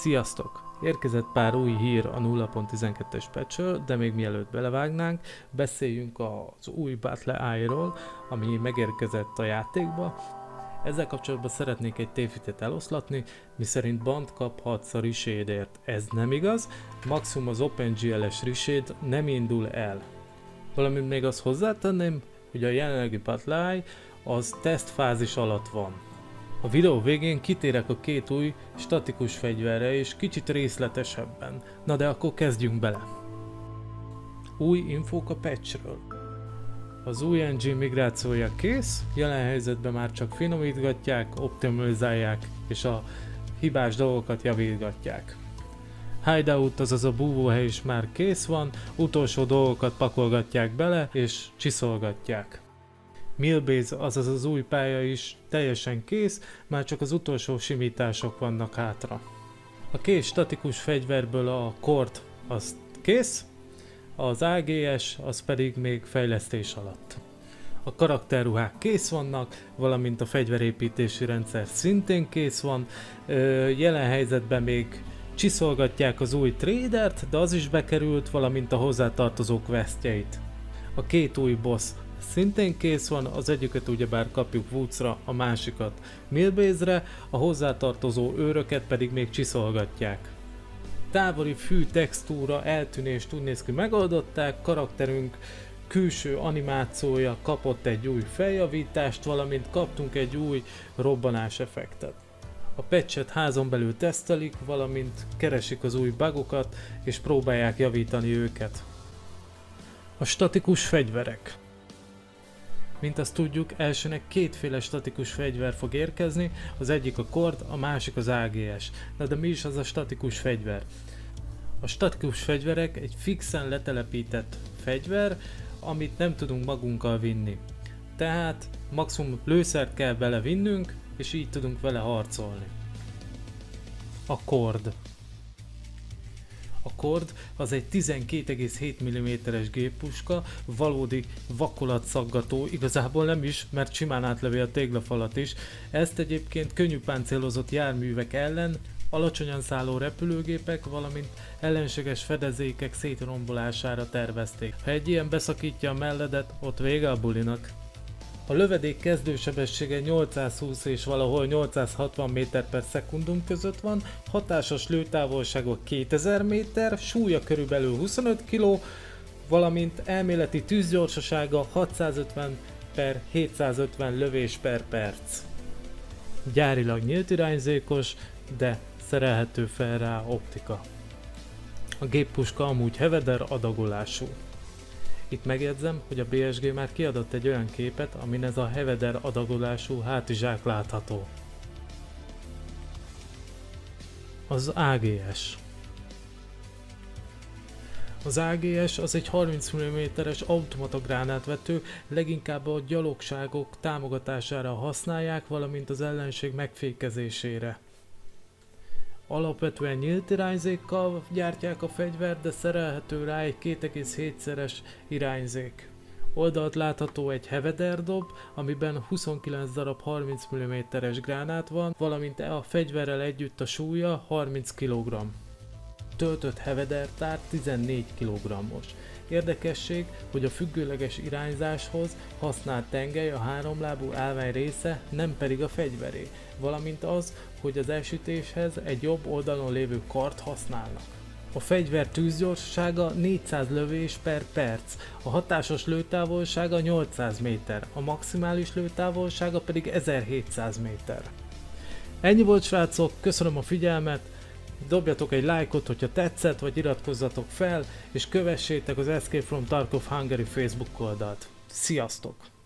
Sziasztok! Érkezett pár új hír a 0.12-es patchről, de még mielőtt belevágnánk, beszéljünk az új Battle Eye-ról, ami megérkezett a játékba. Ezzel kapcsolatban szeretnék egy tévhitet eloszlatni, miszerint bant kaphatsz a Rishade-ért. Ez nem igaz, maximum az OpenGL-es Rishade nem indul el. Valamint még azt hozzátenném, hogy a jelenlegi Battle Eye az tesztfázis alatt van. A videó végén kitérek a két új statikus fegyverre és kicsit részletesebben. Na de akkor kezdjünk bele. Új infók a patchről. Az új engine migrációja kész, jelen helyzetben már csak finomítgatják, optimalizálják és a hibás dolgokat javítgatják. Hideout, azaz a búvóhely is már kész van, utolsó dolgokat pakolgatják bele és csiszolgatják. Millbase, azaz az új pálya is teljesen kész, már csak az utolsó simítások vannak hátra. A két statikus fegyverből a Kord az kész, az AGS az pedig még fejlesztés alatt. A karakterruhák kész vannak, valamint a fegyverépítési rendszer szintén kész van, jelen helyzetben még csiszolgatják az új tradert, de az is bekerült, valamint a hozzátartozó questjeit. A két új boss szintén kész van, az egyiket ugyebár kapjuk Woodsra, a másikat Millbase-re, a hozzátartozó őröket pedig még csiszolgatják. Távoli fű textúra, eltűnést úgy néz ki megoldották, karakterünk külső animációja kapott egy új feljavítást, valamint kaptunk egy új robbanás effektet. A patchet házon belül tesztelik, valamint keresik az új bugokat és próbálják javítani őket. A statikus fegyverek. Mint azt tudjuk, elsőnek kétféle statikus fegyver fog érkezni, az egyik a Kord, a másik az AGS. De mi is az a statikus fegyver? A statikus fegyverek egy fixen letelepített fegyver, amit nem tudunk magunkkal vinni. Tehát maximum lőszert kell bele vinnünk, és így tudunk vele harcolni. A Kord. A Kord az egy 12,7 mm-es géppuska, valódi vakolatszaggató, igazából nem is, mert simán átlövi a téglafalat is. Ezt egyébként könnyű páncélozott járművek ellen, alacsonyan szálló repülőgépek, valamint ellenséges fedezékek szétrombolására tervezték. Ha egy ilyen beszakítja a melledet, ott vége a bulinak. A lövedék kezdősebessége 820 és valahol 860 méter/s között van, hatásos lőtávolsága 2000 méter, súlya körülbelül 25 kg, valamint elméleti tűzgyorsasága 650/750 lövés/perc. Gyárilag nyílt irányzékos, de szerelhető fel rá optika. A géppuska amúgy Heveder adagolású. Itt megjegyzem, hogy a BSG már kiadott egy olyan képet, amin ez a Heveder adagolású hátizsák látható. Az AGS. Az AGS az egy 30 mm-es automata gránátvető, leginkább a gyalogságok támogatására használják, valamint az ellenség megfékezésére. Alapvetően nyílt irányzékkal gyártják a fegyvert, de szerelhető rá egy 2,7-szeres irányzék. Oldalt látható egy Heveder dob, amiben 29 darab 30 mm-es gránát van, valamint a fegyverrel együtt a súlya 30 kg. Töltött Heveder tár 14 kg-os. Érdekesség, hogy a függőleges irányzáshoz használt tengely a háromlábú állvány része, nem pedig a fegyveré, valamint az, hogy az elsütéshez egy jobb oldalon lévő kart használnak. A fegyver tűzgyorsasága 400 lövés/perc, a hatásos lőtávolsága 800 méter, a maximális lőtávolsága pedig 1700 méter. Ennyi volt, srácok, köszönöm a figyelmet, dobjatok egy lájkot, hogyha tetszett, vagy iratkozzatok fel, és kövessétek az Escape from Tarkov Hungary Facebook oldalt. Sziasztok!